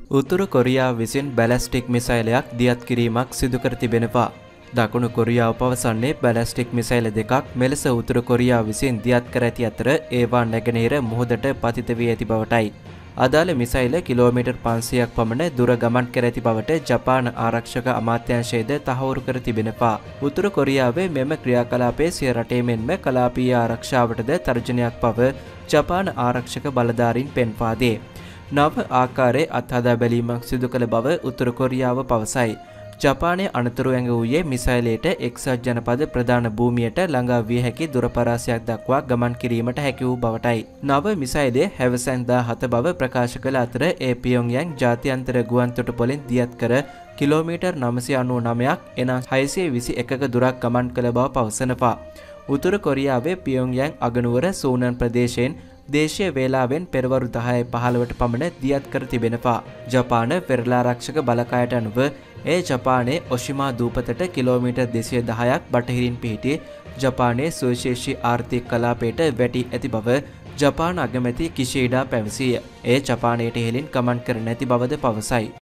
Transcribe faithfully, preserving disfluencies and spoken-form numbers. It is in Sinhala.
උතුරු කොරියාව විසින් බැලස්ටික් මිසයිලයක් දියත් කිරීමක් සිදු කර තිබෙනවා. දකුණු කොරියාව පවසන්නේ බැලස්ටික් මිසයිල දෙකක් මෙලෙස උතුරු කොරියාව විසින් දියත් කර ඇති අතර ඒවා නැගෙනහිර මුහුදට පතිත වී ඇති බවටයි. අදාළ මිසයිල කිලෝමීටර් පන්සියයක් පමණ දුර ගමන් කර ඇති බවට ජපාන ආරක්ෂක අමාත්‍යාංශයද තහවුරු කර තිබෙනවා. උතුරු කොරියාවේ මෙම ක්‍රියාකලාපයේ සිය රටේ මෙන්ම කලාපීය ආරක්ෂාවටද තර්ජනයක් බව ජපාන ආරක්ෂක බලධාරීන් පෙන්වා දෙයි. නව ආකාරයේ අත්හදා බැලීමක් සිදු කළ බව උතුරු කොරියාව පවසයි. ජපානයේ අනතුරු ඇඟ වූයේ මිසයිලයට එක්සත් ජනපද ප්‍රධාන භූමියට ළඟා විය හැකි දුර පරාසයක් දක්වා ගමන් කිරීමට හැකි වූ බවටයි. නව මිසයිලය හැවසැන් දාහත බව ප්‍රකාශ කළ අතර ඒ පියොන්ග්‍යාන්ග් ජාත්‍යන්තර ගුවන් තොටුපොළින් දියත් කර කිලෝමීටර් නවසිය අනූ නවයක් එනම් හයසිය විසි එකක දුරක් ගමන් කළ බව පවසනවා. උතුරු කොරියාවේ පියොන්ග්‍යාන්ග් අගනුවර සූනන් ප්‍රදේශයෙන් දේශීය වේලාවෙන් පෙරවරු දහයයි පහළොවට පමණ දියත් කර තිබෙනවා. ජපාන පෙරළාරක්ෂක බලකායට අනුව ඒ ජපානයේ ඔෂිමා දූපතට කිලෝමීටර් දෙසිය දහයක් බටහිරින් පිහිටි ජපානයේ සුවිශේෂී ආර්ථික කලාපයට වැටී ඇති බව ජපාන අගමැති කිෂීඩා පැවසිය. ඒ ජපානයට ඉහළින් ගමන් කර නැති බවද පවසයි.